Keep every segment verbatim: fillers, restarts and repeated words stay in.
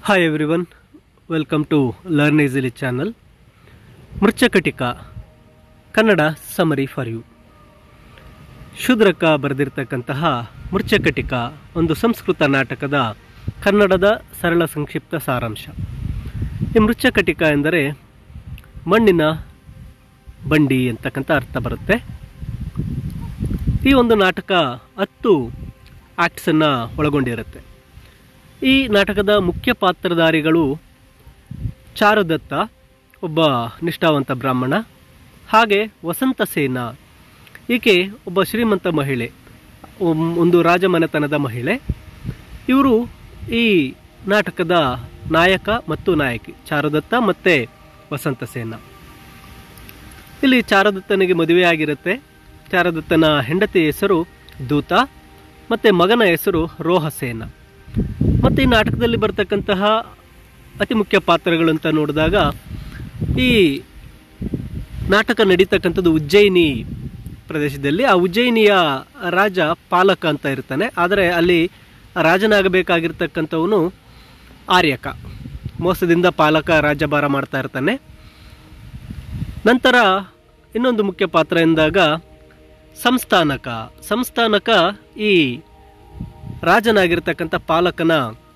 Hi everyone, welcome to Learn Easily channel. Mrichchhakatika Kannada summary for you. Shudraka ಬರೆದಿರ್ತಕ್ಕಂತಹ ಮೃಚ್ಛಕಟಿಕ ಒಂದು ಸಂಸ್ಕೃತ ನಾಟಕದ ಕನ್ನಡದ ಸರಳ ಸಂಕ್ಷಿಪ್ತ ಸಾರಾಂಶ. ಈ ಮೃಚ್ಛಕಟಿಕ ಎಂದರೆ ಮಣ್ಣಿನ ಬಂಡಿ ಅಂತಕ್ಕಂಥ ಅರ್ಥ ಬರುತ್ತೆ. ಈ ಒಂದು ನಾಟಕ ಹತ್ತು ಆಕ್ಟ್ಸನ್ನು ಒಳಗೊಂಡಿರುತ್ತೆ. ಈ ನಾಟಕದ ಮುಖ್ಯ ಪಾತ್ರಧಾರಿಗಳು ಚಾರುದತ್ತ, ಒಬ್ಬ ನಿಷ್ಠಾವಂತ ಬ್ರಾಹ್ಮಣ, ಹಾಗೆ ವಸಂತಸೇನ, ಈಕೆ ಒಬ್ಬ ಶ್ರೀಮಂತ ಮಹಿಳೆ, ಒಂದು ರಾಜಮನೆತನದ ಮಹಿಳೆ. ಇವರು ಈ ನಾಟಕದ ನಾಯಕ ಮತ್ತು ನಾಯಕಿ, ಚಾರುದತ್ತ ಮತ್ತು ವಸಂತಸೇನ. ಇಲ್ಲಿ ಚಾರುದತ್ತನಿಗೆ ಮದುವೆಯಾಗಿರುತ್ತೆ. ಚಾರುದತ್ತನ ಹೆಂಡತಿ ಹೆಸರು ದೂತ ಮತ್ತು ಮಗನ ಹೆಸರು ರೋಹಸೇನ. ಮತ್ತು ಈ ನಾಟಕದಲ್ಲಿ ಬರ್ತಕ್ಕಂತಹ ಅತಿ ಮುಖ್ಯ ಪಾತ್ರಗಳು ಅಂತ ನೋಡಿದಾಗ, ಈ ನಾಟಕ ನಡೀತಕ್ಕಂಥದ್ದು ಉಜ್ಜಯಿನಿ ಪ್ರದೇಶದಲ್ಲಿ. ಆ ಉಜ್ಜಯಿನಿಯ ರಾಜ ಪಾಲಕ ಅಂತ ಇರ್ತಾನೆ. ಆದರೆ ಅಲ್ಲಿ ರಾಜನಾಗಬೇಕಾಗಿರ್ತಕ್ಕಂಥವನು ಆರ್ಯಕ, ಮೋಸದಿಂದ ಪಾಲಕ ರಾಜ್ಯಭಾರ ಮಾಡ್ತಾ ಇರ್ತಾನೆ. ನಂತರ ಇನ್ನೊಂದು ಮುಖ್ಯ ಪಾತ್ರ ಎಂದಾಗ ಸಂಸ್ಥಾನಕ. ಸಂಸ್ಥಾನಕ ಈ ರಾಜನಾಗಿರ್ತಕ್ಕಂಥ ಪಾಲಕನ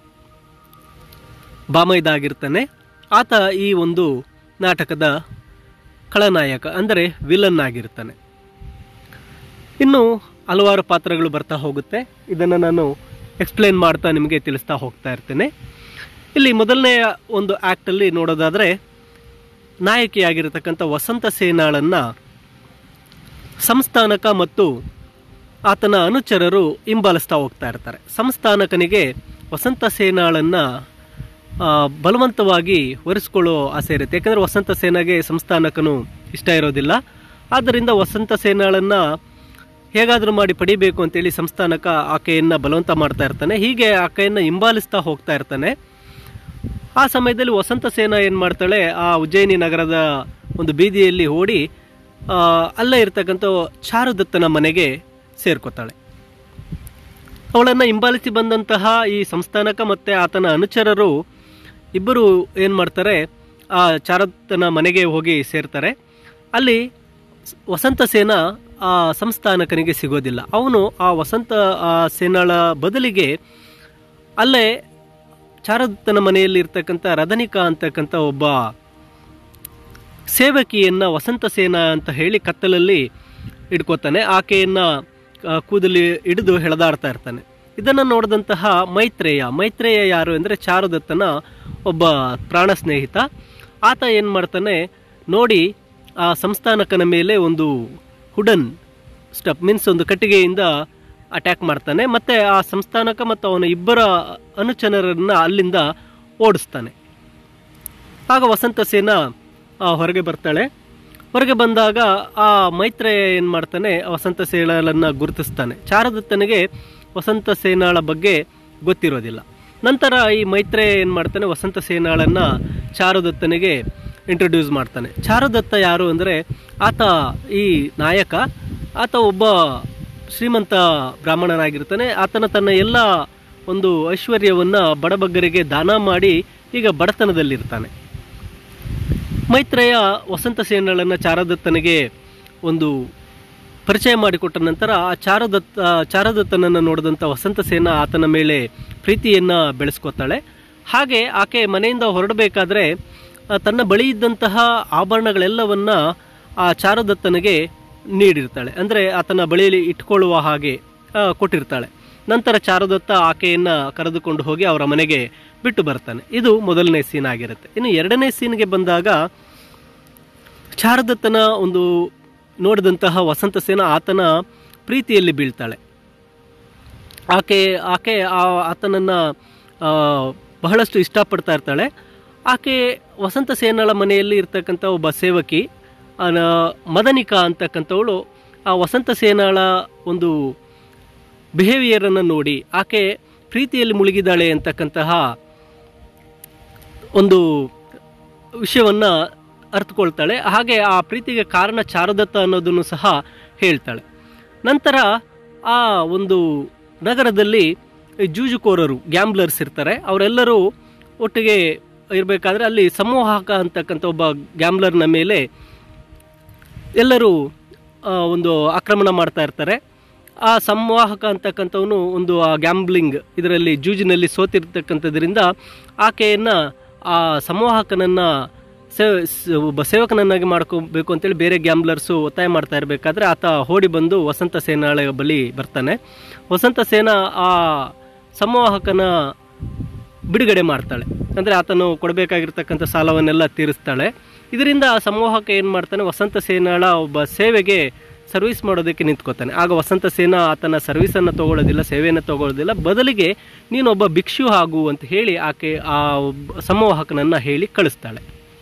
ಬಾಮೈದ ಆಗಿರ್ತಾನೆ. ಆತ ಈ ಒಂದು ನಾಟಕದ ಖಳನಾಯಕ, ಅಂದರೆ ವಿಲನ್ ಆಗಿರ್ತಾನೆ. ಇನ್ನು ಹಲವಾರು ಪಾತ್ರಗಳು ಬರ್ತಾ ಹೋಗುತ್ತೆ. ಇದನ್ನು ನಾನು ಎಕ್ಸ್ಪ್ಲೇನ್ ಮಾಡ್ತಾ ನಿಮಗೆ ತಿಳಿಸ್ತಾ ಹೋಗ್ತಾ ಇರ್ತೇನೆ. ಇಲ್ಲಿ ಮೊದಲನೆಯ ಒಂದು ಆ್ಯಕ್ಟಲ್ಲಿ ನೋಡೋದಾದರೆ, ನಾಯಕಿಯಾಗಿರ್ತಕ್ಕಂಥ ವಸಂತಸೇನಾಳನ್ನು ಸಂಸ್ಥಾನಕ ಮತ್ತು ಆತನ ಅನುಚರರು ಹಿಂಬಾಲಿಸ್ತಾ ಹೋಗ್ತಾ ಇರ್ತಾರೆ. ಸಂಸ್ಥಾನಕನಿಗೆ ವಸಂತಸೇನಾಳನ್ನು ಬಲವಂತವಾಗಿ ಒರೆಸ್ಕೊಳ್ಳೋ ಆಸೆ ಇರುತ್ತೆ. ಯಾಕಂದರೆ ವಸಂತಸೇನಾಗೆ ಸಂಸ್ಥಾನಕನು ಇಷ್ಟ ಇರೋದಿಲ್ಲ. ಆದ್ದರಿಂದ ವಸಂತಸೇನಾಳನ್ನು ಹೇಗಾದರೂ ಮಾಡಿ ಪಡಿಬೇಕು ಅಂತೇಳಿ ಸಂಸ್ಥಾನಕ ಆಕೆಯನ್ನು ಬಲವಂತ ಮಾಡ್ತಾ ಇರ್ತಾನೆ. ಹೀಗೆ ಆಕೆಯನ್ನು ಹಿಂಬಾಲಿಸ್ತಾ ಹೋಗ್ತಾ ಇರ್ತಾನೆ. ಆ ಸಮಯದಲ್ಲಿ ವಸಂತಸೇನ ಏನು ಮಾಡ್ತಾಳೆ, ಆ ಉಜ್ಜಯಿನಿ ನಗರದ ಒಂದು ಬೀದಿಯಲ್ಲಿ ಓಡಿ ಅಲ್ಲೇ ಇರ್ತಕ್ಕಂಥ ಚಾರುದತ್ತನ ಮನೆಗೆ ಸೇರ್ಕೋತಾಳೆ. ಅವಳನ್ನು ಹಿಂಬಾಲಿಸಿ ಬಂದಂತಹ ಈ ಸಂಸ್ಥಾನಕ ಮತ್ತು ಆತನ ಅನುಚರರು ಇಬ್ಬರು ಏನು ಮಾಡ್ತಾರೆ, ಆ ಚಾರುದತ್ತನ ಮನೆಗೆ ಹೋಗಿ ಸೇರ್ತಾರೆ. ಅಲ್ಲಿ ವಸಂತಸೇನ ಆ ಸಂಸ್ಥಾನಕನಿಗೆ ಸಿಗೋದಿಲ್ಲ. ಅವನು ಆ ವಸಂತ ಸೇನಾಳ ಬದಲಿಗೆ ಅಲ್ಲೇ ಚಾರುದತ್ತನ ಮನೆಯಲ್ಲಿ ಇರ್ತಕ್ಕಂಥ ರದನಿಕಾ ಅಂತಕ್ಕಂಥ ಒಬ್ಬ ಸೇವಕಿಯನ್ನು ವಸಂತಸೇನ ಅಂತ ಹೇಳಿ ಕತ್ತಲಲ್ಲಿ ಹಿಡ್ಕೋತಾನೆ. ಆಕೆಯನ್ನು ಕೂದಲಿ ಹಿಡಿದು ಎಳೆದಾಡ್ತಾ ಇರ್ತಾನೆ. ಇದನ್ನು ನೋಡಿದಂತಹ ಮೈತ್ರೇಯ, ಮೈತ್ರೇಯ ಯಾರು ಅಂದರೆ ಚಾರುದತ್ತನ ಒಬ್ಬ ಪ್ರಾಣ ಸ್ನೇಹಿತ. ಆತ ಏನು ಮಾಡ್ತಾನೆ, ನೋಡಿ ಆ ಸಂಸ್ಥಾನಕನ ಮೇಲೆ ಒಂದು ಹುಡನ್ ಸ್ಟಪ್ ಮೀನ್ಸ್ ಒಂದು ಕಟ್ಟಿಗೆಯಿಂದ ಅಟ್ಯಾಕ್ ಮಾಡ್ತಾನೆ. ಮತ್ತು ಆ ಸಂಸ್ಥಾನಕ ಮತ್ತು ಅವನ ಇಬ್ಬರ ಅನುಚರರನ್ನು ಅಲ್ಲಿಂದ ಓಡಿಸ್ತಾನೆ. ಆಗ ವಸಂತಸೇನ ಹೊರಗೆ ಬರ್ತಾಳೆ. ಹೊರಗೆ ಬಂದಾಗ ಆ ಮೈತ್ರೇಯ ಏನು ಮಾಡ್ತಾನೆ, ವಸಂತಸೇನಾಳನ್ನು ಗುರುತಿಸ್ತಾನೆ. ಚಾರುದತ್ತನಿಗೆ ವಸಂತಸೇನಾಳ ಬಗ್ಗೆ ಗೊತ್ತಿರೋದಿಲ್ಲ. ನಂತರ ಈ ಮೈತ್ರೇಯ ಏನು ಮಾಡ್ತಾನೆ, ವಸಂತಸೇನಾಳನ್ನು ಚಾರುದತ್ತನಿಗೆ ಇಂಟ್ರೊಡ್ಯೂಸ್ ಮಾಡ್ತಾನೆ. ಚಾರುದತ್ತ ಯಾರು ಅಂದರೆ, ಆತ ಈ ನಾಯಕ. ಆತ ಒಬ್ಬ ಶ್ರೀಮಂತ ಬ್ರಾಹ್ಮಣನಾಗಿರ್ತಾನೆ. ಆತನ ತನ್ನ ಎಲ್ಲ ಒಂದು ಐಶ್ವರ್ಯವನ್ನು ಬಡಬಗ್ಗರಿಗೆ ದಾನ ಮಾಡಿ ಈಗ ಬಡತನದಲ್ಲಿರ್ತಾನೆ. ಮೈತ್ರೇಯ ವಸಂತಸೇನಾಳನ್ನು ಚಾರುದತ್ತನಿಗೆ ಒಂದು ಪರಿಚಯ ಮಾಡಿಕೊಟ್ಟ ನಂತರ ಆ ಚಾರುದತ್ತ ಚಾರುದತ್ತನನ್ನು ನೋಡಿದಂಥ ವಸಂತಸೇನ ಆತನ ಮೇಲೆ ಪ್ರೀತಿಯನ್ನು ಬೆಳೆಸ್ಕೊತಾಳೆ. ಹಾಗೆ ಆಕೆ ಮನೆಯಿಂದ ಹೊರಡಬೇಕಾದ್ರೆ ತನ್ನ ಬಳಿ ಇದ್ದಂತಹ ಆಭರಣಗಳೆಲ್ಲವನ್ನ ಆ ಚಾರುದತ್ತನಿಗೆ ನೀಡಿರ್ತಾಳೆ, ಅಂದರೆ ಆತನ ಬಳಿಯಲ್ಲಿ ಇಟ್ಕೊಳ್ಳುವ ಹಾಗೆ ಕೊಟ್ಟಿರ್ತಾಳೆ. ನಂತರ ಚಾರುದತ್ತ ಆಕೆಯನ್ನು ಕರೆದುಕೊಂಡು ಹೋಗಿ ಅವರ ಮನೆಗೆ ಬಿಟ್ಟು ಬರ್ತಾನೆ. ಇದು ಮೊದಲನೇ ಸೀನ್ ಆಗಿರುತ್ತೆ. ಇನ್ನು ಎರಡನೇ ಸೀನ್ಗೆ ಬಂದಾಗ, ಚಾರುದತ್ತನ ಒಂದು ನೋಡಿದಂತಹ ವಸಂತಸೇನ ಆತನ ಪ್ರೀತಿಯಲ್ಲಿ ಬೀಳ್ತಾಳೆ. ಆಕೆ ಆಕೆ ಆತನನ್ನು ಬಹಳಷ್ಟು ಇಷ್ಟಪಡ್ತಾ ಇರ್ತಾಳೆ. ಆಕೆ ವಸಂತಸೇನಾಳ ಮನೆಯಲ್ಲಿ ಇರ್ತಕ್ಕಂಥ ಒಬ್ಬ ಸೇವಕಿ ಮದನಿಕಾ ಅಂತಕ್ಕಂಥವಳು ಆ ವಸಂತಸೇನಾಳ ಒಂದು ಬಿಹೇವಿಯರನ್ನು ನೋಡಿ ಆಕೆ ಪ್ರೀತಿಯಲ್ಲಿ ಮುಳುಗಿದಾಳೆ ಅಂತಕ್ಕಂತಹ ಒಂದು ವಿಷಯವನ್ನು ಅರ್ಥಕೊಳ್ತಾಳೆ. ಹಾಗೆ ಆ ಪ್ರೀತಿಗೆ ಕಾರಣ ಚಾರುದತ್ತ ಅನ್ನೋದನ್ನು ಸಹ ಹೇಳ್ತಾಳೆ. ನಂತರ ಆ ಒಂದು ನಗರದಲ್ಲಿ ಜೂಜುಕೋರರು, ಗ್ಯಾಂಬ್ಲರ್ಸ್ ಇರ್ತಾರೆ. ಅವರೆಲ್ಲರೂ ಒಟ್ಟಿಗೆ ಇರಬೇಕಾದ್ರೆ ಅಲ್ಲಿ ಸಂಮೋಹಕ ಅಂತಕ್ಕಂಥ ಒಬ್ಬ ಗ್ಯಾಮ್ಲರ್ನ ಮೇಲೆ ಎಲ್ಲರೂ ಒಂದು ಆಕ್ರಮಣ ಮಾಡ್ತಾ ಇರ್ತಾರೆ. ಆ ಸಂವಾಹಕ ಅಂತಕ್ಕಂಥವನು ಒಂದು ಆ ಗ್ಯಾಂಬ್ಲಿಂಗ್ ಇದರಲ್ಲಿ ಜೂಜಿನಲ್ಲಿ ಸೋತಿರ್ತಕ್ಕಂಥದ್ರಿಂದ ಆಕೆಯನ್ನು ಆ ಸಂವಾಹಕನನ್ನು ಸೇವ ಒಬ್ಬ ಸೇವಕನನ್ನಾಗಿ ಮಾಡ್ಕೋಬೇಕು ಅಂತೇಳಿ ಬೇರೆ ಗ್ಯಾಂಬ್ಲರ್ಸು ಒತ್ತಾಯ ಮಾಡ್ತಾ ಇರಬೇಕಾದ್ರೆ ಆತ ಓಡಿ ಬಂದು ವಸಂತ ಸೇನಾಳ ಬಳಿ ಬರ್ತಾನೆ. ವಸಂತ ಸೇನಾ ಆ ಸಂವಾಹಕನ ಬಿಡುಗಡೆ ಮಾಡ್ತಾಳೆ, ಅಂದರೆ ಆತನು ಕೊಡಬೇಕಾಗಿರ್ತಕ್ಕಂಥ ಸಾಲವನ್ನೆಲ್ಲ ತೀರಿಸ್ತಾಳೆ. ಇದರಿಂದ ಆ ಸಂವಾಹಕ ಏನು ಮಾಡ್ತಾನೆ, ವಸಂತ ಸೇನಾಳ ಒಬ್ಬ ಸೇವೆಗೆ ಸರ್ವಿಸ್ ಮಾಡೋದಕ್ಕೆ ನಿಂತ್ಕೋತಾನೆ. ಆಗ ವಸಂತ ಸೇನಾ ಆತನ ಸರ್ವಿಸನ್ನು ತೊಗೊಳ್ಳೋದಿಲ್ಲ, ಸೇವೆಯನ್ನು ತೊಗೊಳ್ಳೋದಿಲ್ಲ, ಬದಲಿಗೆ ನೀನೊಬ್ಬ ಭಿಕ್ಷು ಆಗು ಅಂತ ಹೇಳಿ ಆಕೆ ಆ ಸಂವಾಹಕನನ್ನು ಹೇಳಿ ಕಳಿಸ್ತಾಳೆ.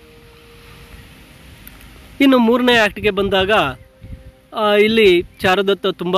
ಇನ್ನು ಮೂರನೇ ಆ್ಯಕ್ಟ್ಗೆ ಬಂದಾಗ ಇಲ್ಲಿ ಚಾರುದತ್ತ ತುಂಬ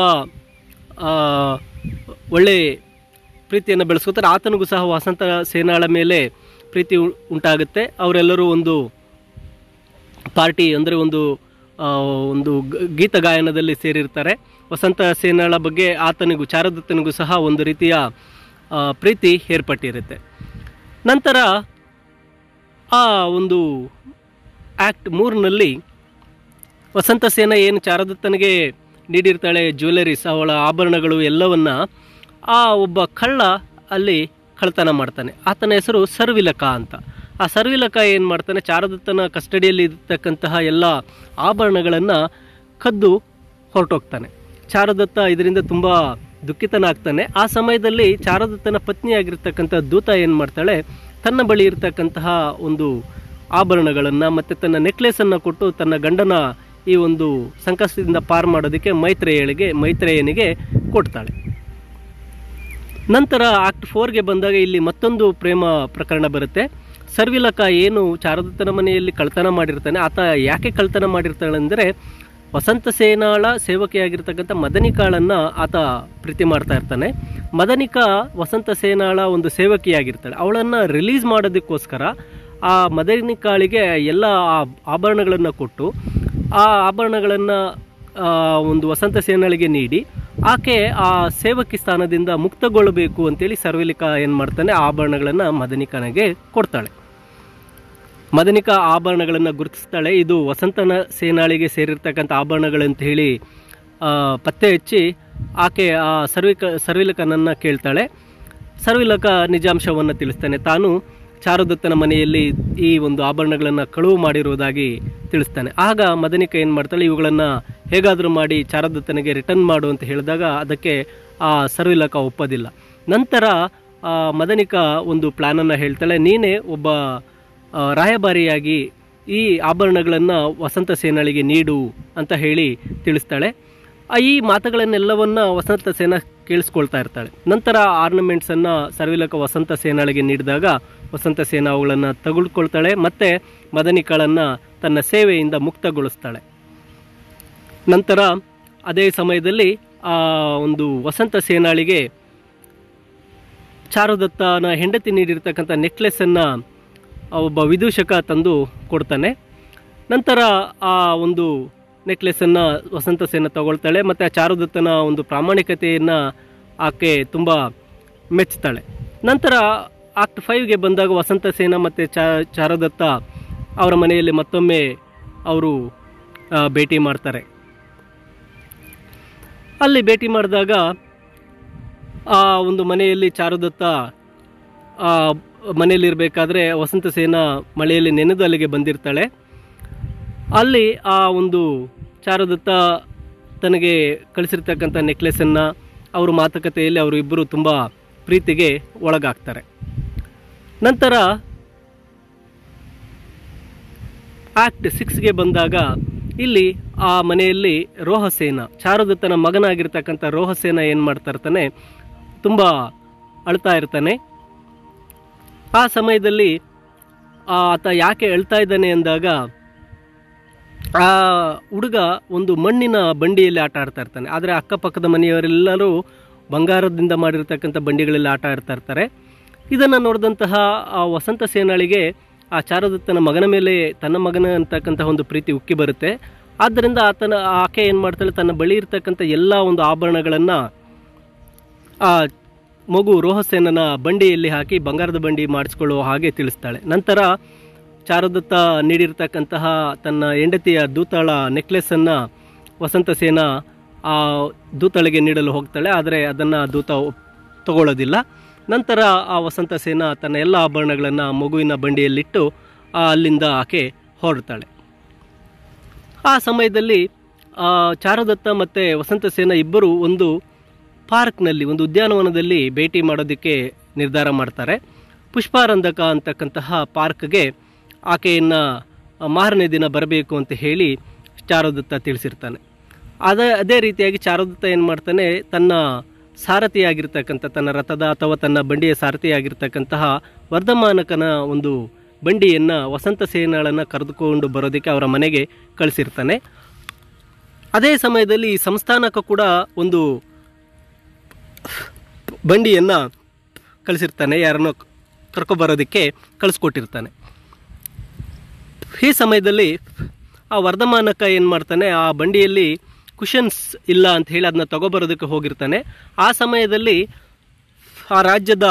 ಒಳ್ಳೆ ಪ್ರೀತಿಯನ್ನು ಬೆಳೆಸ್ಕೋತಾರೆ. ಆತನಿಗೂ ಸಹ ವಸಂತ ಸೇನಾಳ ಮೇಲೆ ಪ್ರೀತಿ ಉಂಟಾಗುತ್ತೆ. ಅವರೆಲ್ಲರೂ ಒಂದು ಪಾರ್ಟಿ ಅಂದರೆ ಒಂದು ಒಂದು ಗೀತ ಗಾಯನದಲ್ಲಿ ಸೇರಿರ್ತಾರೆ. ವಸಂತ ಸೇನಾಳ ಬಗ್ಗೆ ಆತನಿಗೂ ಚಾರುದತ್ತನಿಗೂ ಸಹ ಒಂದು ರೀತಿಯ ಪ್ರೀತಿ ಏರ್ಪಟ್ಟಿರುತ್ತೆ. ನಂತರ ಆ ಒಂದು ಆ್ಯಕ್ಟ್ ಮೂರಿನಲ್ಲಿ ವಸಂತ ಸೇನಾ ಏನು ಚಾರುದತ್ತನಿಗೆ ನೀಡಿರ್ತಾಳೆ ಜ್ಯುವೆಲರೀಸ್, ಅವಳ ಆಭರಣಗಳು ಎಲ್ಲವನ್ನ ಆ ಒಬ್ಬ ಕಳ್ಳ ಅಲ್ಲಿ ಕಳ್ತನ ಮಾಡ್ತಾನೆ. ಆತನ ಹೆಸರು ಸರ್ವಿಲಕ ಅಂತ. ಆ ಸರ್ವಿಲಕ ಏನು ಮಾಡ್ತಾನೆ, ಚಾರುದತ್ತನ ಕಸ್ಟಡಿಯಲ್ಲಿ ಇರ್ತಕ್ಕಂತಹ ಎಲ್ಲ ಆಭರಣಗಳನ್ನು ಕದ್ದು ಹೊರಟೋಗ್ತಾನೆ. ಚಾರುದತ್ತ ಇದರಿಂದ ತುಂಬ ದುಃಖಿತನಾಗ್ತಾನೆ. ಆ ಸಮಯದಲ್ಲಿ ಚಾರುದತ್ತನ ಪತ್ನಿಯಾಗಿರ್ತಕ್ಕಂಥ ದೂತ ಏನು ಮಾಡ್ತಾಳೆ, ತನ್ನ ಬಳಿ ಇರ್ತಕ್ಕಂತಹ ಒಂದು ಆಭರಣಗಳನ್ನು ಮತ್ತು ತನ್ನ ನೆಕ್ಲೆಸನ್ನು ಕೊಟ್ಟು ತನ್ನ ಗಂಡನ ಈ ಒಂದು ಸಂಕಷ್ಟದಿಂದ ಪಾರು ಮಾಡೋದಕ್ಕೆ ಮೈತ್ರೇಯಳಿಗೆ ಮೈತ್ರೇಯನಿಗೆ ಕೊಡ್ತಾಳೆ. ನಂತರ ಆಕ್ಟ್ ಫೋರ್ಗೆ ಬಂದಾಗ ಇಲ್ಲಿ ಮತ್ತೊಂದು ಪ್ರೇಮ ಪ್ರಕರಣ ಬರುತ್ತೆ. ಸರ್ವಿಲಕ ಏನು ಚಾರುದತ್ತನ ಮನೆಯಲ್ಲಿ ಕಳ್ತನ ಮಾಡಿರ್ತಾನೆ, ಆತ ಯಾಕೆ ಕಳ್ತನ ಮಾಡಿರ್ತಾಳೆ ಅಂದರೆ ವಸಂತ ಸೇನಾಳ ಸೇವಕಿಯಾಗಿರ್ತಕ್ಕಂಥ ಮದನಿಕಾಳನ್ನು ಆತ ಪ್ರೀತಿ ಮಾಡ್ತಾ ಇರ್ತಾನೆ. ಮದನಿಕಾ ವಸಂತ ಸೇನಾಳ ಒಂದು ಸೇವಕಿಯಾಗಿರ್ತಾಳೆ. ಅವಳನ್ನು ರಿಲೀಸ್ ಮಾಡೋದಕ್ಕೋಸ್ಕರ ಆ ಮದನಿಕಾಳಿಗೆ ಎಲ್ಲ ಆಭರಣಗಳನ್ನು ಕೊಟ್ಟು ಆ ಆಭರಣಗಳನ್ನು ಒಂದು ವಸಂತ ಸೇನಾಳಿಗೆ ನೀಡಿ ಆಕೆ ಆ ಸೇವಕಿ ಸ್ಥಾನದಿಂದ ಮುಕ್ತಗೊಳ್ಳಬೇಕು ಅಂತೇಳಿ ಸರ್ವಿಲಿಕಾ ಏನು ಮಾಡ್ತಾನೆ, ಆಭರಣಗಳನ್ನು ಮದನಿಕನಿಗೆ ಕೊಡ್ತಾಳೆ. ಮದನಿಕಾ ಆಭರಣಗಳನ್ನು ಗುರುತಿಸ್ತಾಳೆ. ಇದು ವಸಂತನ ಸೇನಾಳಿಗೆ ಸೇರಿರ್ತಕ್ಕಂಥ ಆಭರಣಗಳಂತ ಹೇಳಿ ಪತ್ತೆ ಹಚ್ಚಿ ಆಕೆ ಆ ಸರ್ವಿಕ ಸರ್ವಿಲಕನನ್ನು ಕೇಳ್ತಾಳೆ. ಸರ್ವಿಲಕ ನಿಜಾಂಶವನ್ನು ತಿಳಿಸ್ತಾನೆ. ತಾನು ಚಾರುದತ್ತನ ಮನೆಯಲ್ಲಿ ಈ ಒಂದು ಆಭರಣಗಳನ್ನು ಕಳುವು ಮಾಡಿರುವುದಾಗಿ ತಿಳಿಸ್ತಾನೆ. ಆಗ ಮದನಿಕ ಏನು ಮಾಡ್ತಾಳೆ, ಇವುಗಳನ್ನು ಹೇಗಾದರೂ ಮಾಡಿ ಚಾರುದತ್ತನಿಗೆ ರಿಟರ್ನ್ ಮಾಡು ಅಂತ ಹೇಳಿದಾಗ ಅದಕ್ಕೆ ಆ ಸರ್ವಿಲಕ ಒಪ್ಪೋದಿಲ್ಲ. ನಂತರ ಆ ಮದನಿಕ ಒಂದು ಪ್ಲ್ಯಾನನ್ನು ಹೇಳ್ತಾಳೆ, ನೀನೇ ಒಬ್ಬ ರಾಯಭಾರಿಯಾಗಿ ಈ ಆಭರಣಗಳನ್ನು ವಸಂತ ಸೇನಾಳಿಗೆ ನೀಡು ಅಂತ ಹೇಳಿ ತಿಳಿಸ್ತಾಳೆ. ಈ ಮಾತುಗಳನ್ನೆಲ್ಲವನ್ನು ವಸಂತ ಸೇನಾ ಕೇಳಿಸ್ಕೊಳ್ತಾ ಇರ್ತಾಳೆ. ನಂತರ ಆರ್ನಮೆಂಟ್ಸನ್ನು ಸರ್ವಿಲಕ ವಸಂತ ಸೇನಾಳಿಗೆ ನೀಡಿದಾಗ ವಸಂತ ಸೇನಾ ಅವುಗಳನ್ನು ತೆಗೆದುಕೊಳ್ತಾಳೆ ಮತ್ತು ಮದನಿಕಾಳನ್ನು ತನ್ನ ಸೇವೆಯಿಂದ ಮುಕ್ತಗೊಳಿಸ್ತಾಳೆ. ನಂತರ ಅದೇ ಸಮಯದಲ್ಲಿ ಆ ಒಂದು ವಸಂತ ಸೇನಾಳಿಗೆ ಚಾರುದತ್ತನ ಹೆಂಡತಿ ನೀಡಿರ್ತಕ್ಕಂಥ ನೆಕ್ಲೆಸನ್ನು ಒಬ್ಬ ವಿದೂಷಕ ತಂದು ಕೊಡ್ತಾನೆ. ನಂತರ ಆ ಒಂದು ನೆಕ್ಲೆಸನ್ನು ವಸಂತ ಸೇನಾ ತಗೊಳ್ತಾಳೆ ಮತ್ತು ಆ ಚಾರುದತ್ತನ ಒಂದು ಪ್ರಾಮಾಣಿಕತೆಯನ್ನು ಆಕೆ ತುಂಬ ಮೆಚ್ಚುತ್ತಾಳೆ. ನಂತರ ಆಕ್ಟ್ ಫೈವ್ಗೆ ಬಂದಾಗ ವಸಂತ ಸೇನಾ ಮತ್ತು ಚಾರುದತ್ತ ಅವರ ಮನೆಯಲ್ಲಿ ಮತ್ತೊಮ್ಮೆ ಅವರು ಭೇಟಿ ಮಾಡ್ತಾರೆ. ಅಲ್ಲಿ ಭೇಟಿ ಮಾಡಿದಾಗ ಆ ಒಂದು ಮನೆಯಲ್ಲಿ ಚಾರುದತ್ತ ಮನೆಯಲ್ಲಿರಬೇಕಾದ್ರೆ ವಸಂತ ಸೇನಾ ಮಳೆಯಲ್ಲಿ ನೆನೆದು ಅಲ್ಲಿಗೆ ಬಂದಿರ್ತಾಳೆ. ಅಲ್ಲಿ ಆ ಒಂದು ಚಾರುದತ್ತ ತನಗೆ ಕಳಿಸಿರ್ತಕ್ಕಂಥ ನೆಕ್ಲೆಸನ್ನು ಅವರು ಮಾತುಕತೆಯಲ್ಲಿ ಅವರು ಇಬ್ಬರು ತುಂಬ ಪ್ರೀತಿಗೆ ಒಳಗಾಗ್ತಾರೆ. ನಂತರ ಆಕ್ಟ್ ಸಿಕ್ಸ್ಗೆ ಬಂದಾಗ ಇಲ್ಲಿ ಆ ಮನೆಯಲ್ಲಿ ರೋಹಸೇನ, ಚಾರುದತ್ತನ ಮಗನಾಗಿರ್ತಕ್ಕಂಥ ರೋಹಸೇನ ಏನು ಮಾಡ್ತಾ ಇರ್ತಾನೆ, ತುಂಬ ಅಳ್ತಾ ಇರ್ತಾನೆ. ಆ ಸಮಯದಲ್ಲಿ ಆತ ಯಾಕೆ ಅಳ್ತಾ ಇದ್ದಾನೆ ಅಂದಾಗ ಆ ಹುಡುಗ ಒಂದು ಮಣ್ಣಿನ ಬಂಡಿಯಲ್ಲಿ ಆಟ ಆಡ್ತಾ ಇರ್ತಾನೆ. ಆದರೆ ಅಕ್ಕಪಕ್ಕದ ಮನೆಯವರೆಲ್ಲರೂ ಬಂಗಾರದಿಂದ ಮಾಡಿರ್ತಕ್ಕಂಥ ಬಂಡಿಗಳಲ್ಲಿ ಆಟ ಆಡ್ತಾ ಇರ್ತಾರೆ. ಇದನ್ನು ನೋಡಿದಂತಹ ಆ ವಸಂತ ಸೇನಾಳಿಗೆ ಆ ಚಾರುದತ್ತನ ಮಗನ ಮೇಲೆ ತನ್ನ ಮಗನ ಅಂತಕ್ಕಂಥ ಒಂದು ಪ್ರೀತಿ ಉಕ್ಕಿ ಬರುತ್ತೆ. ಆದ್ದರಿಂದ ಆತನ ಆಕೆ ಏನು ಮಾಡ್ತಾಳೆ, ತನ್ನ ಬಳಿ ಇರ್ತಕ್ಕಂಥ ಎಲ್ಲ ಒಂದು ಆಭರಣಗಳನ್ನು ಆ ಮಗು ರೋಹಸೇನನ ಬಂಡಿಯಲ್ಲಿ ಹಾಕಿ ಬಂಗಾರದ ಬಂಡಿ ಮಾಡಿಸ್ಕೊಳ್ಳುವ ಹಾಗೆ ತಿಳಿಸ್ತಾಳೆ. ನಂತರ ಚಾರುದತ್ತ ನೀಡಿರ್ತಕ್ಕಂತಹ ತನ್ನ ಹೆಂಡತಿಯ ದೂತಾಳ ನೆಕ್ಲೆಸ್ಸನ್ನು ವಸಂತಸೇನ ಆ ದೂತಳಿಗೆ ನೀಡಲು ಹೋಗ್ತಾಳೆ. ಆದರೆ ಅದನ್ನು ದೂತ ತಗೊಳ್ಳೋದಿಲ್ಲ. ನಂತರ ಆ ವಸಂತಸೇನ ತನ್ನ ಎಲ್ಲ ಆಭರಣಗಳನ್ನು ಮಗುವಿನ ಬಂಡಿಯಲ್ಲಿಟ್ಟು ಅಲ್ಲಿಂದ ಆಕೆ ಹೊರಡ್ತಾಳೆ. ಆ ಸಮಯದಲ್ಲಿ ಚಾರುದತ್ತ ಮತ್ತು ವಸಂತಸೇನ ಇಬ್ಬರು ಒಂದು ಪಾರ್ಕ್ನಲ್ಲಿ, ಒಂದು ಉದ್ಯಾನವನದಲ್ಲಿ ಭೇಟಿ ಮಾಡೋದಕ್ಕೆ ನಿರ್ಧಾರ ಮಾಡ್ತಾರೆ. ಪುಷ್ಪಾರಂಧಕ ಅಂತಕ್ಕಂತಹ ಪಾರ್ಕ್ಗೆ ಆಕೆಯನ್ನು ಮಾರನೇ ದಿನ ಬರಬೇಕು ಅಂತ ಹೇಳಿ ಚಾರುದತ್ತ ತಿಳಿಸಿರ್ತಾನೆ. ಅದೇ ಅದೇ ರೀತಿಯಾಗಿ ಚಾರುದತ್ತ ಏನು ಮಾಡ್ತಾನೆ, ತನ್ನ ಸಾರಥಿಯಾಗಿರ್ತಕ್ಕಂಥ, ತನ್ನ ರಥದ ಅಥವಾ ತನ್ನ ಬಂಡಿಯ ಸಾರಥಿಯಾಗಿರ್ತಕ್ಕಂತಹ ವರ್ಧಮಾನಕನ ಒಂದು ಬಂಡಿಯನ್ನು ವಸಂತಸೇನಳನ್ನು ಕರೆದುಕೊಂಡು ಬರೋದಕ್ಕೆ ಅವರ ಮನೆಗೆ ಕಳಿಸಿರ್ತಾನೆ. ಅದೇ ಸಮಯದಲ್ಲಿ ಈ ಸಂಸ್ಥಾನಕ ಕೂಡ ಒಂದು ಬಂಡಿಯನ್ನು ಕಳಿಸಿರ್ತಾನೆ, ಯಾರನ್ನು ಕರ್ಕೊಬರೋದಕ್ಕೆ ಕಳಿಸ್ಕೊಟ್ಟಿರ್ತಾನೆ. ಈ ಸಮಯದಲ್ಲಿ ಆ ವರ್ಧಮಾನಕ ಏನು ಮಾಡ್ತಾನೆ, ಆ ಬಂಡಿಯಲ್ಲಿ ಕುಷನ್ಸ್ ಇಲ್ಲ ಅಂತ ಹೇಳಿ ಅದನ್ನ ತಗೊಬರೋದಕ್ಕೆ ಹೋಗಿರ್ತಾನೆ. ಆ ಸಮಯದಲ್ಲಿ ಆ ರಾಜ್ಯದ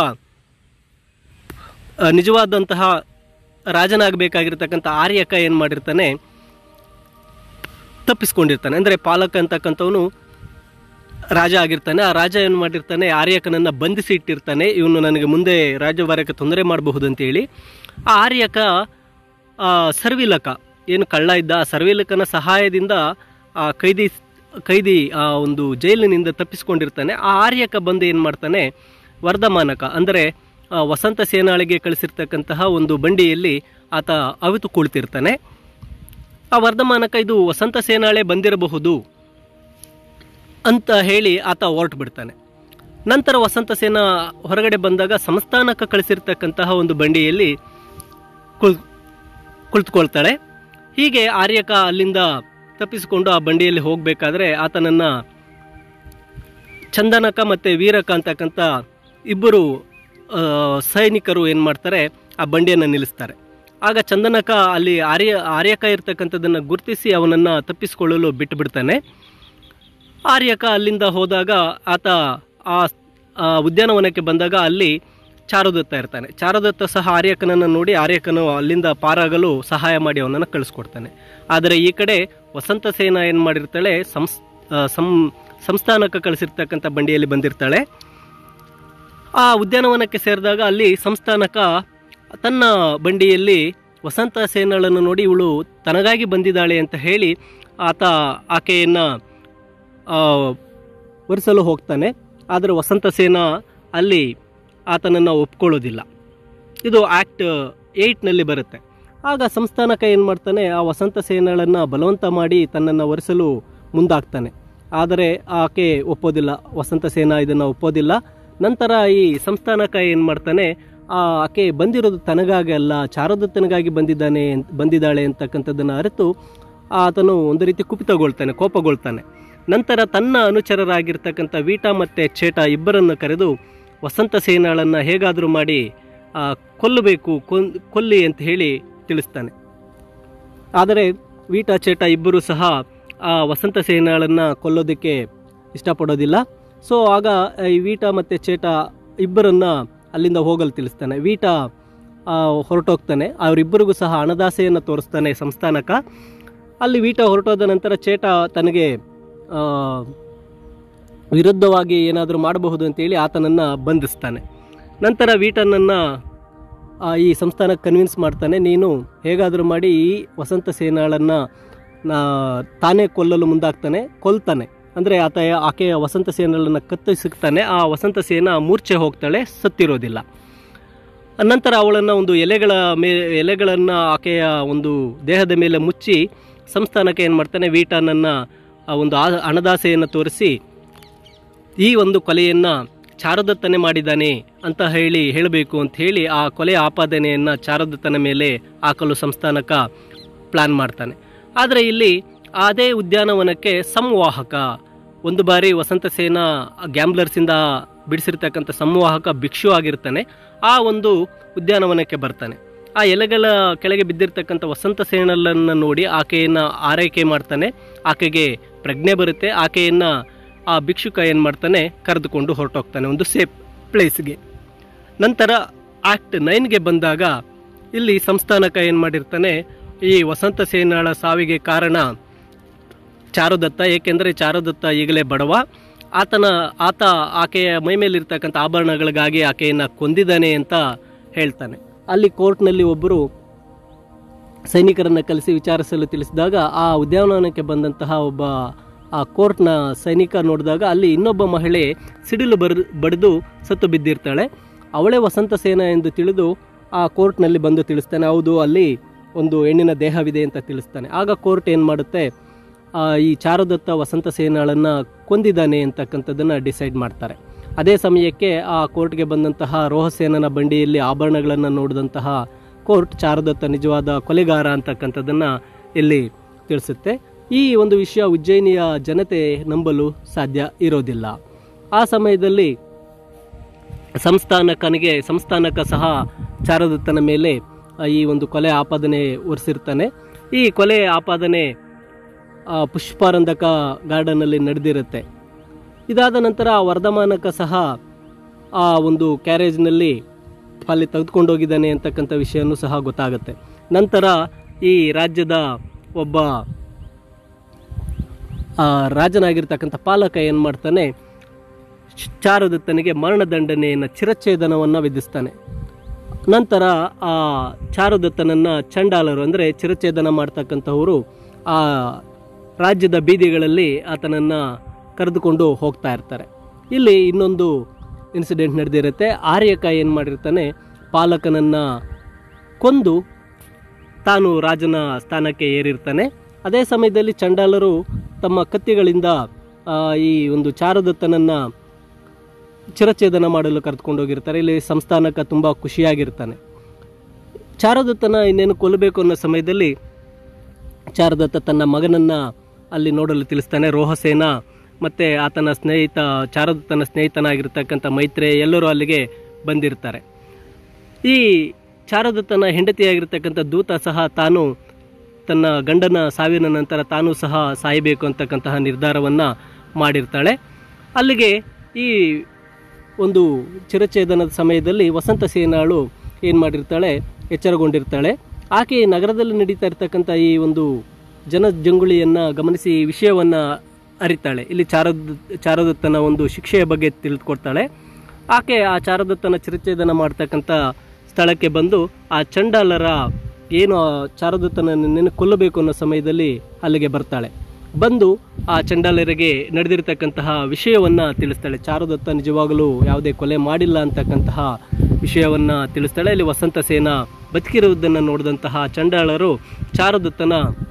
ನಿಜವಾದಂತಹ ರಾಜನಾಗಬೇಕಾಗಿರ್ತಕ್ಕಂಥ ಆರ್ಯಕ ಏನು ಮಾಡಿರ್ತಾನೆ, ತಪ್ಪಿಸ್ಕೊಂಡಿರ್ತಾನೆ. ಅಂದರೆ ಪಾಲಕ ಅಂತಕ್ಕಂಥವನು ರಾಜ ಆಗಿರ್ತಾನೆ. ಆ ರಾಜ ಏನು ಮಾಡಿರ್ತಾನೆ, ಆರ್ಯಕನನ್ನು ಬಂಧಿಸಿ ಇಟ್ಟಿರ್ತಾನೆ, ಇವನು ನನಗೆ ಮುಂದೆ ರಾಜ್ಯಭಾರಕ್ಕೆ ತೊಂದರೆ ಮಾಡಬಹುದು ಅಂತೇಳಿ. ಆ ಆರ್ಯಕ ಸರ್ವಿಲಕ ಏನು ಕಳ್ಳ ಇದ್ದ, ಆ ಸರ್ವಿಲಕನ ಸಹಾಯದಿಂದ ಆ ಕೈದಿ ಕೈದಿ ಆ ಒಂದು ಜೈಲಿನಿಂದ ತಪ್ಪಿಸ್ಕೊಂಡಿರ್ತಾನೆ. ಆ ಆರ್ಯಕ ಬಂದು ಏನು ಮಾಡ್ತಾನೆ, ವರ್ಧಮಾನಕ ಅಂದರೆ ವಸಂತ ಸೇನಾಳಿಗೆ ಕಳಿಸಿರ್ತಕ್ಕಂತಹ ಒಂದು ಬಂಡಿಯಲ್ಲಿ ಆತ ಅವಿತು ಕುಳಿತಿರ್ತಾನೆ. ಆ ವರ್ಧಮಾನಕ ಇದು ವಸಂತ ಸೇನಾಳೆ ಬಂದಿರಬಹುದು ಅಂತ ಹೇಳಿ ಆತ ಹೊರಟು ಬಿಡ್ತಾನೆ. ನಂತರ ವಸಂತ ಸೇನಾ ಹೊರಗಡೆ ಬಂದಾಗ ಸಂಸ್ಥಾನಕ ಕಳಿಸಿರ್ತಕ್ಕಂತಹ ಒಂದು ಬಂಡಿಯಲ್ಲಿ ಕುಳ್ ಕುಳಿತುಕೊಳ್ತಾಳೆ. ಹೀಗೆ ಆರ್ಯಕ ಅಲ್ಲಿಂದ ತಪ್ಪಿಸಿಕೊಂಡು ಆ ಬಂಡಿಯಲ್ಲಿ ಹೋಗಬೇಕಾದ್ರೆ ಆತನನ್ನು ಚಂದನಕ ಮತ್ತು ವೀರಕ ಅಂತಕ್ಕಂಥ ಇಬ್ಬರು ಸೈನಿಕರು ಏನು ಮಾಡ್ತಾರೆ, ಆ ಬಂಡಿಯನ್ನು ನಿಲ್ಲಿಸ್ತಾರೆ. ಆಗ ಚಂದನಕ ಅಲ್ಲಿ ಆರ್ಯ ಆರ್ಯಕ ಇರ್ತಕ್ಕಂಥದ್ದನ್ನು ಗುರುತಿಸಿ ಅವನನ್ನು ತಪ್ಪಿಸಿಕೊಳ್ಳಲು ಬಿಟ್ಟು ಬಿಡ್ತಾನೆ. ಆರ್ಯಕ ಅಲ್ಲಿಂದ ಹೋದಾಗ ಆತ ಆ ಉದ್ಯಾನವನಕ್ಕೆ ಬಂದಾಗ ಅಲ್ಲಿ ಚಾರುದತ್ತ ಇರ್ತಾನೆ. ಚಾರುದತ್ತ ಸಹ ಆರ್ಯಕನನ್ನು ನೋಡಿ ಆರ್ಯಕನು ಅಲ್ಲಿಂದ ಪಾರಾಗಲು ಸಹಾಯ ಮಾಡಿ ಅವನನ್ನು ಕಳಿಸ್ಕೊಡ್ತಾನೆ. ಆದರೆ ಈ ಕಡೆ ವಸಂತ ಸೇನಾ ಏನು ಮಾಡಿರ್ತಾಳೆ, ಸಂಸ್ ಸಂ ಸಂಸ್ಥಾನಕ್ಕೆ ಕಳಿಸಿರ್ತಕ್ಕಂಥ ಬಂಡಿಯಲ್ಲಿ ಬಂದಿರ್ತಾಳೆ. ಆ ಉದ್ಯಾನವನಕ್ಕೆ ಸೇರಿದಾಗ ಅಲ್ಲಿ ಸಂಸ್ಥಾನಕ ತನ್ನ ಬಂಡಿಯಲ್ಲಿ ವಸಂತ ಸೇನಾಳನ್ನು ನೋಡಿ ಇವಳು ತನಗಾಗಿ ಬಂದಿದ್ದಾಳೆ ಅಂತ ಹೇಳಿ ಆತ ಆಕೆಯನ್ನು ಒರೆಸಲು ಹೋಗ್ತಾನೆ. ಆದರೆ ವಸಂತ ಸೇನಾ ಅಲ್ಲಿ ಆತನನ್ನು ಒಪ್ಕೊಳ್ಳೋದಿಲ್ಲ. ಇದು ಆ್ಯಕ್ಟ್ ಏಯ್ಟ್ನಲ್ಲಿ ಬರುತ್ತೆ. ಆಗ ಸಂಸ್ಥಾನಕ ಏನು ಮಾಡ್ತಾನೆ, ಆ ವಸಂತ ಸೇನಾಳನ್ನು ಬಲವಂತ ಮಾಡಿ ತನ್ನನ್ನು ಒರೆಸಲು ಮುಂದಾಗ್ತಾನೆ. ಆದರೆ ಆಕೆ ಒಪ್ಪೋದಿಲ್ಲ, ವಸಂತ ಸೇನಾ ಇದನ್ನು ಒಪ್ಪೋದಿಲ್ಲ. ನಂತರ ಈ ಸಂಸ್ಥಾನಕ ಏನು ಮಾಡ್ತಾನೆ, ಆ ಆಕೆ ಬಂದಿರೋದು ತನಗಾಗಿ ಅಲ್ಲ, ಚಾರುದತ್ತನಿಗಾಗಿ ಬಂದಿದ್ದಾನೆ ಬಂದಿದ್ದಾಳೆ ಅಂತಕ್ಕಂಥದ್ದನ್ನು ಅರಿತು ಆತನು ಒಂದು ರೀತಿ ಕುಪಿತಗೊಳ್ತಾನೆ, ಕೋಪಗೊಳ್ತಾನೆ. ನಂತರ ತನ್ನ ಅನುಚರರಾಗಿರ್ತಕ್ಕಂಥ ವೀಟ ಮತ್ತು ಚೇಟ ಇಬ್ಬರನ್ನು ಕರೆದು ವಸಂತ ಸೇನಾಳನ್ನು ಹೇಗಾದರೂ ಮಾಡಿ ಕೊಲ್ಲಬೇಕು, ಕೊಲ್ಲಿ ಅಂತ ಹೇಳಿ ತಿಳಿಸ್ತಾನೆ. ಆದರೆ ವೀಟ ಚೇಟ ಇಬ್ಬರು ಸಹ ಆ ವಸಂತ ಸೇನಾಳನ್ನು ಕೊಲ್ಲೋದಕ್ಕೆ ಇಷ್ಟಪಡೋದಿಲ್ಲ. ಸೊ ಆಗ ಈ ವೀಟ ಮತ್ತು ಚೇಟ ಇಬ್ಬರನ್ನು ಅಲ್ಲಿಂದ ಹೋಗಲು ತಿಳಿಸ್ತಾನೆ. ವೀಟ ಹೊರಟೋಗ್ತಾನೆ. ಅವರಿಬ್ಬರಿಗೂ ಸಹ ಹಣದಾಸೆಯನ್ನು ತೋರಿಸ್ತಾನೆ ಸಂಸ್ಥಾನಕ. ಅಲ್ಲಿ ವೀಟ ಹೊರಟೋದ ನಂತರ ಚೇಟ ತನಗೆ ವಿರುದ್ಧವಾಗಿ ಏನಾದರೂ ಮಾಡಬಹುದು ಅಂತೇಳಿ ಆತನನ್ನು ಬಂಧಿಸ್ತಾನೆ. ನಂತರ ವೀಟನನ್ನು ಈ ಸಂಸ್ಥಾನಕ್ಕೆ ಕನ್ವಿನ್ಸ್ ಮಾಡ್ತಾನೆ, ನೀನು ಹೇಗಾದರೂ ಮಾಡಿ ಈ ವಸಂತ ಸೇನಾಳನ್ನು ತಾನೇ ಕೊಲ್ಲಲು ಮುಂದಾಗ್ತಾನೆ, ಕೊಲ್ತಾನೆ. ಅಂದರೆ ಆತ ಆಕೆಯ ವಸಂತ ಸೇನಾಳನ್ನು ಕತ್ತರಿಸುತ್ತಾನೆ. ಆ ವಸಂತ ಸೇನಾ ಮೂರ್ಛೆ ಹೋಗ್ತಾಳೆ, ಸತ್ತಿರೋದಿಲ್ಲ. ನಂತರ ಅವಳನ್ನು ಒಂದು ಎಲೆಗಳ ಮೇ ಎಲೆಗಳನ್ನು ಆಕೆಯ ಒಂದು ದೇಹದ ಮೇಲೆ ಮುಚ್ಚಿ ಸಂಸ್ಥಾನಕ್ಕೆ ಏನು ಮಾಡ್ತಾನೆ, ವೀಟನನ್ನು ಒಂದು ಹಣದಾಸೆಯನ್ನು ತೋರಿಸಿ ಈ ಒಂದು ಕೊಲೆಯನ್ನು ಚಾರುದತ್ತನೇ ಮಾಡಿದ್ದಾನೆ ಅಂತ ಹೇಳಿ ಹೇಳಬೇಕು ಅಂತ ಹೇಳಿ ಆ ಕೊಲೆಯ ಆಪಾದನೆಯನ್ನು ಚಾರುದತ್ತನ ಮೇಲೆ ಹಾಕಲು ಸಂಸ್ಥಾನಕ ಪ್ಲ್ಯಾನ್ ಮಾಡ್ತಾನೆ. ಆದರೆ ಇಲ್ಲಿ ಅದೇ ಉದ್ಯಾನವನಕ್ಕೆ ಸಂವಾಹಕ, ಒಂದು ಬಾರಿ ವಸಂತ ಸೇನಾ ಗ್ಯಾಂಬ್ಲರ್ಸಿಂದ ಬಿಡಿಸಿರ್ತಕ್ಕಂಥ ಸಂವಾಹಕ ಭಿಕ್ಷು ಆಗಿರ್ತಾನೆ. ಆ ಒಂದು ಉದ್ಯಾನವನಕ್ಕೆ ಬರ್ತಾನೆ. ಆ ಎಲೆಗಳ ಕೆಳಗೆ ಬಿದ್ದಿರ್ತಕ್ಕಂಥ ವಸಂತ ಸೇನಳನ್ನು ನೋಡಿ ಆಕೆಯನ್ನು ಆರೈಕೆ ಮಾಡ್ತಾನೆ. ಆಕೆಗೆ ಪ್ರಜ್ಞೆ ಬರುತ್ತೆ. ಆಕೆಯನ್ನು ಆ ಭಿಕ್ಷುಕ ಏನು ಮಾಡ್ತಾನೆ, ಕರೆದುಕೊಂಡು ಹೊರಟೋಗ್ತಾನೆ ಒಂದು ಸೇಫ್ ಪ್ಲೇಸ್ಗೆ. ನಂತರ ಆ್ಯಕ್ಟ್ ನೈನ್ಗೆ ಬಂದಾಗ ಇಲ್ಲಿ ಸಂಸ್ಥಾನಕ ಏನು ಮಾಡಿರ್ತಾನೆ, ಈ ವಸಂತ ಸೇನಾಳ ಸಾವಿಗೆ ಕಾರಣ ಚಾರುದತ್ತ, ಏಕೆಂದರೆ ಚಾರುದತ್ತ ಈಗಲೇ ಬಡವ, ಆತನ ಆತ ಆಕೆಯ ಮೈಮೇಲಿರ್ತಕ್ಕಂಥ ಆಭರಣಗಳಿಗಾಗಿ ಆಕೆಯನ್ನು ಕೊಂದಿದ್ದಾನೆ ಅಂತ ಹೇಳ್ತಾನೆ. ಅಲ್ಲಿ ಕೋರ್ಟ್ನಲ್ಲಿ ಒಬ್ಬರು ಸೈನಿಕರನ್ನು ಕಲಿಸಿ ವಿಚಾರಿಸಲು ತಿಳಿಸಿದಾಗ ಆ ಉದ್ಯಾನವನಕ್ಕೆ ಬಂದಂತಹ ಒಬ್ಬ ಆ ಕೋರ್ಟ್ನ ಸೈನಿಕ ನೋಡಿದಾಗ ಅಲ್ಲಿ ಇನ್ನೊಬ್ಬ ಮಹಿಳೆ ಸಿಡಿಲು ಬರ್ ಬಡಿದು ಸತ್ತು ಬಿದ್ದಿರ್ತಾಳೆ. ಅವಳೇ ವಸಂತ ಸೇನ ಎಂದು ತಿಳಿದು ಆ ಕೋರ್ಟ್ನಲ್ಲಿ ಬಂದು ತಿಳಿಸ್ತಾನೆ, ಹೌದು ಅಲ್ಲಿ ಒಂದು ಹೆಣ್ಣಿನ ದೇಹವಿದೆ ಅಂತ ತಿಳಿಸ್ತಾನೆ. ಆಗ ಕೋರ್ಟ್ ಏನು ಮಾಡುತ್ತೆ, ಈ ಚಾರುದತ್ತ ವಸಂತ ಸೇನಾಳನ್ನು ಕೊಂದಿದ್ದಾನೆ ಅಂತಕ್ಕಂಥದ್ದನ್ನು ಡಿಸೈಡ್ ಮಾಡ್ತಾರೆ. ಅದೇ ಸಮಯಕ್ಕೆ ಆ ಕೋರ್ಟ್ಗೆ ಬಂದಂತಹ ರೋಹಸೇನನ ಬಂಡಿಯಲ್ಲಿ ಆಭರಣಗಳನ್ನು ನೋಡಿದಂತಹ ಕೋರ್ಟ್ ಚಾರುದತ್ತ ನಿಜವಾದ ಕೊಲೆಗಾರ ಅಂತಕ್ಕಂಥದ್ದನ್ನು ಇಲ್ಲಿ ತಿಳಿಸುತ್ತೆ. ಈ ಒಂದು ವಿಷಯ ಉಜ್ಜಯಿನಿಯ ಜನತೆ ನಂಬಲು ಸಾಧ್ಯ ಇರೋದಿಲ್ಲ. ಆ ಸಮಯದಲ್ಲಿ ಸಂಸ್ಥಾನಕನಿಗೆ ಸಂಸ್ಥಾನಕ ಸಹ ಚಾರುದತ್ತನ ಮೇಲೆ ಈ ಒಂದು ಕೊಲೆ ಆಪಾದನೆ ಹೊರಿಸಿರ್ತಾನೆ. ಈ ಕೊಲೆ ಆಪಾದನೆ ಪುಷ್ಪಾರಂಧಕ ಗಾರ್ಡನಲ್ಲಿ ನಡೆದಿರುತ್ತೆ. ಇದಾದ ನಂತರ ವರ್ಧಮಾನಕ ಸಹ ಆ ಒಂದು ಕ್ಯಾರೇಜ್ನಲ್ಲಿ ಅಲ್ಲಿ ತೆಗೆದುಕೊಂಡೋಗಿದ್ದಾನೆ ಅಂತಕ್ಕಂಥ ವಿಷಯನೂ ಸಹ ಗೊತ್ತಾಗುತ್ತೆ. ನಂತರ ಈ ರಾಜ್ಯದ ಒಬ್ಬ ರಾಜನಾಗಿರ್ತಕ್ಕಂಥ ಪಾಲಕ ಏನು ಮಾಡ್ತಾನೆ, ಚಾರುದತ್ತನಿಗೆ ಮರಣದಂಡನೆಯನ್ನು ಚಿರಚ್ಛೇದನವನ್ನು ವಿಧಿಸ್ತಾನೆ. ನಂತರ ಆ ಚಾರುದತ್ತನನ್ನು ಚಂಡಾಲರು ಅಂದರೆ ಚಿರಚ್ಛೇದನ ಮಾಡ್ತಕ್ಕಂಥವರು ಆ ರಾಜ್ಯದ ಬೀದಿಗಳಲ್ಲಿ ಆತನನ್ನು ಕರೆದುಕೊಂಡು ಹೋಗ್ತಾ ಇರ್ತಾರೆ. ಇಲ್ಲಿ ಇನ್ನೊಂದು ಇನ್ಸಿಡೆಂಟ್ ನಡೆದಿರುತ್ತೆ. ಆರ್ಯಕ ಏನು ಮಾಡಿರ್ತಾನೆ, ಪಾಲಕನನ್ನು ಕೊಂದು ತಾನು ರಾಜನ ಸ್ಥಾನಕ್ಕೆ ಏರಿರ್ತಾನೆ. ಅದೇ ಸಮಯದಲ್ಲಿ ಚಂಡಾಲರು ತಮ್ಮ ಕತ್ತಿಗಳಿಂದ ಈ ಒಂದು ಚಾರುದತ್ತನನ್ನು ಚಿರಚ್ಛೇದನ ಮಾಡಲು ಕರೆದುಕೊಂಡೋಗಿರ್ತಾರೆ. ಇಲ್ಲಿ ಸಂಸ್ಥಾನಕ ತುಂಬ ಖುಷಿಯಾಗಿರ್ತಾನೆ. ಚಾರುದತ್ತನ ಇನ್ನೇನು ಕೊಲ್ಲಬೇಕು ಅನ್ನೋ ಸಮಯದಲ್ಲಿ ಚಾರುದತ್ತ ತನ್ನ ಮಗನನ್ನು ಅಲ್ಲಿ ನೋಡಲು ತಿಳಿಸ್ತಾನೆ. ರೋಹಸೇನ ಮತ್ತು ಆತನ ಸ್ನೇಹಿತ ಚಾರುದತ್ತನ ಸ್ನೇಹಿತನಾಗಿರ್ತಕ್ಕಂಥ ಮೈತ್ರೇಯ ಎಲ್ಲರೂ ಅಲ್ಲಿಗೆ ಬಂದಿರ್ತಾರೆ. ಈ ಚಾರುದತ್ತನ ಹೆಂಡತಿಯಾಗಿರ್ತಕ್ಕಂಥ ದೂತ ಸಹ ತಾನು ತನ್ನ ಗಂಡನ ಸಾವಿನ ನಂತರ ತಾನೂ ಸಹ ಸಾಯಬೇಕು ಅಂತಕ್ಕಂತಹ ನಿರ್ಧಾರವನ್ನು ಮಾಡಿರ್ತಾಳೆ. ಅಲ್ಲಿಗೆ ಈ ಒಂದು ಚಿರಚ್ಛೇದನದ ಸಮಯದಲ್ಲಿ ವಸಂತ ಸೇನಾಳು ಏನು ಮಾಡಿರ್ತಾಳೆ, ಎಚ್ಚರಗೊಂಡಿರ್ತಾಳೆ. ಆಕೆ ನಗರದಲ್ಲಿ ನಡೀತಾ ಇರ್ತಕ್ಕಂಥ ಈ ಒಂದು ಜನಜಂಗುಳಿಯನ್ನು ಗಮನಿಸಿ ಈ ವಿಷಯವನ್ನು ಅರಿತಾಳೆ. ಇಲ್ಲಿ ಚಾರುದ ಚಾರುದತ್ತನ ಒಂದು ಶಿಕ್ಷೆಯ ಬಗ್ಗೆ ತಿಳಿದುಕೊಡ್ತಾಳೆ. ಆಕೆ ಆ ಚಾರುದತ್ತನ ಚಿರಚ್ಛೇದನ ಮಾಡ್ತಕ್ಕಂಥ ಸ್ಥಳಕ್ಕೆ ಬಂದು ಆ ಚಂಡಾಲರ ಏನು ಚಾರುದತ್ತನ ನೆನೆ ಕೊಲ್ಲಬೇಕು ಅನ್ನೋ ಸಮಯದಲ್ಲಿ ಅಲ್ಲಿಗೆ ಬರ್ತಾಳೆ. ಬಂದು ಆ ಚಂಡಾಲರಿಗೆ ನಡೆದಿರ್ತಕ್ಕಂತಹ ವಿಷಯವನ್ನು ತಿಳಿಸ್ತಾಳೆ. ಚಾರುದತ್ತ ನಿಜವಾಗಲೂ ಯಾವುದೇ ಕೊಲೆ ಮಾಡಿಲ್ಲ ಅಂತಕ್ಕಂತಹ ವಿಷಯವನ್ನು ತಿಳಿಸ್ತಾಳೆ. ಇಲ್ಲಿ ವಸಂತ ಸೇನ ಬದುಕಿರುವುದನ್ನು ನೋಡಿದಂತಹ ಚಂಡಾಲರು ಚಾರುದತ್ತನ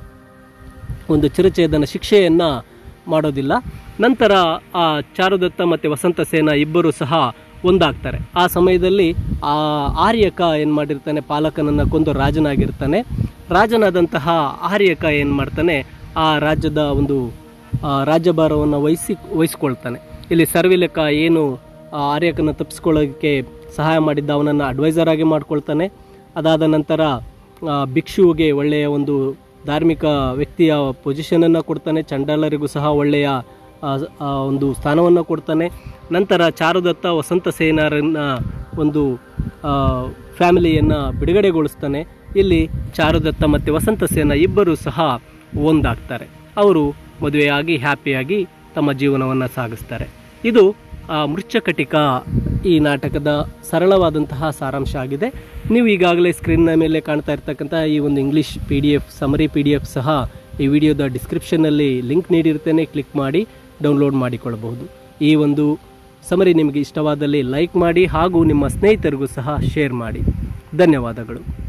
ಒಂದು ಚಿರಚ್ಛೇದನ ಶಿಕ್ಷೆಯನ್ನು ಮಾಡೋದಿಲ್ಲ. ನಂತರ ಆ ಚಾರುದತ್ತ ಮತ್ತು ವಸಂತ ಸೇನ ಇಬ್ಬರು ಸಹ ಒಂದಾಗ್ತಾರೆ. ಆ ಸಮಯದಲ್ಲಿ ಆ ಆರ್ಯಕ ಏನು ಮಾಡಿರ್ತಾನೆ, ಪಾಲಕನನ್ನು ಕೊಂದು ರಾಜನಾಗಿರ್ತಾನೆ. ರಾಜನಾದಂತಹ ಆರ್ಯಕ ಏನು ಮಾಡ್ತಾನೆ, ಆ ರಾಜ್ಯದ ಒಂದು ರಾಜ್ಯಭಾರವನ್ನು ವಹಿಸಿ ವಹಿಸ್ಕೊಳ್ತಾನೆ. ಇಲ್ಲಿ ಸರ್ವಿಲಕ ಏನು ಆರ್ಯಕನ ತಪ್ಪಿಸ್ಕೊಳ್ಳೋಕ್ಕೆ ಸಹಾಯ ಮಾಡಿದ್ದ ಅವನನ್ನು ಅಡ್ವೈಸರ್ ಆಗಿ ಮಾಡ್ಕೊಳ್ತಾನೆ. ಅದಾದ ನಂತರ ಭಿಕ್ಷುವಿಗೆ ಒಳ್ಳೆಯ ಒಂದು ಧಾರ್ಮಿಕ ವ್ಯಕ್ತಿಯ ಪೊಸಿಷನನ್ನು ಕೊಡ್ತಾನೆ. ಚಂಡಾಲರಿಗೂ ಸಹ ಒಳ್ಳೆಯ ಒಂದು ಸ್ಥಾನವನ್ನು ಕೊಡ್ತಾನೆ. ನಂತರ ಚಾರುದತ್ತ ವಸಂತ ಸೇನಾರನ್ನ ಒಂದು ಫ್ಯಾಮಿಲಿಯನ್ನು ಬಿಡುಗಡೆಗೊಳಿಸ್ತಾನೆ. ಇಲ್ಲಿ ಚಾರುದತ್ತ ಮತ್ತು ವಸಂತ ಸೇನ ಇಬ್ಬರೂ ಸಹ ಒಂದಾಗ್ತಾರೆ. ಅವರು ಮದುವೆಯಾಗಿ ಹ್ಯಾಪಿಯಾಗಿ ತಮ್ಮ ಜೀವನವನ್ನು ಸಾಗಿಸ್ತಾರೆ. ಇದು ಮೃಚ್ಛಕಟಿಕ ಈ ನಾಟಕದ ಸರಳವಾದಂತಹ ಸಾರಾಂಶ ಆಗಿದೆ. ನೀವು ಈಗಾಗಲೇ ಸ್ಕ್ರೀನ್ನ ಮೇಲೆ ಕಾಣ್ತಾ ಇರ್ತಕ್ಕಂಥ ಈ ಒಂದು English P D F summary P D F ಸಹ ಈ ವಿಡಿಯೋದ ಡಿಸ್ಕ್ರಿಪ್ಷನ್ನಲ್ಲಿ ಲಿಂಕ್ ನೀಡಿರ್ತೇನೆ, ಕ್ಲಿಕ್ ಮಾಡಿ ಡೌನ್ಲೋಡ್ ಮಾಡಿಕೊಳ್ಳಬಹುದು. ಈ ಒಂದು ಸಮರಿ ನಿಮಗೆ ಇಷ್ಟವಾದಲ್ಲಿ ಲೈಕ್ ಮಾಡಿ ಹಾಗೂ ನಿಮ್ಮ ಸ್ನೇಹಿತರಿಗೂ ಸಹ ಶೇರ್ ಮಾಡಿ. ಧನ್ಯವಾದಗಳು.